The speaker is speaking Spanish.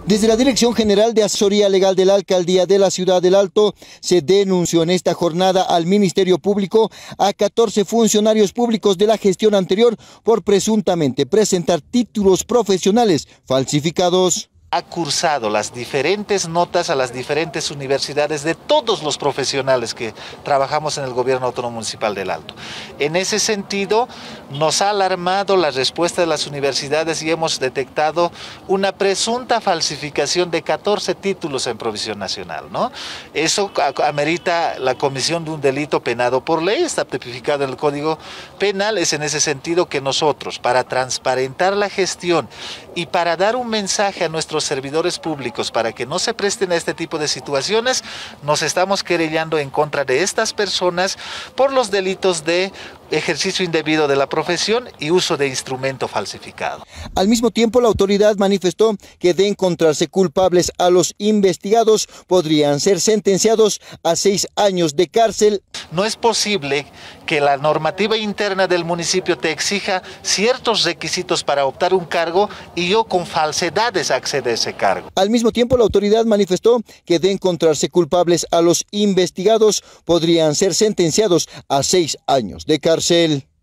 Desde la Dirección General de Asesoría Legal de la Alcaldía de la Ciudad del Alto se denunció en esta jornada al Ministerio Público a 14 funcionarios públicos de la gestión anterior por presuntamente presentar títulos profesionales falsificados. Ha cursado las diferentes notas a las diferentes universidades de todos los profesionales que trabajamos en el Gobierno Autónomo Municipal del Alto. En ese sentido, nos ha alarmado la respuesta de las universidades y hemos detectado una presunta falsificación de 14 títulos en provisión nacional, ¿no? Eso amerita la comisión de un delito penado por ley, está tipificado en el Código Penal. Es en ese sentido que nosotros, para transparentar la gestión y para dar un mensaje a nuestros servidores públicos para que no se presten a este tipo de situaciones, nos estamos querellando en contra de estas personas por los delitos de ejercicio indebido de la profesión y uso de instrumento falsificado. Al mismo tiempo, la autoridad manifestó que de encontrarse culpables a los investigados podrían ser sentenciados a 6 años de cárcel. No es posible que la normativa interna del municipio te exija ciertos requisitos para optar un cargo y yo con falsedades acceda a ese cargo. Al mismo tiempo, la autoridad manifestó que de encontrarse culpables a los investigados podrían ser sentenciados a 6 años de cárcel.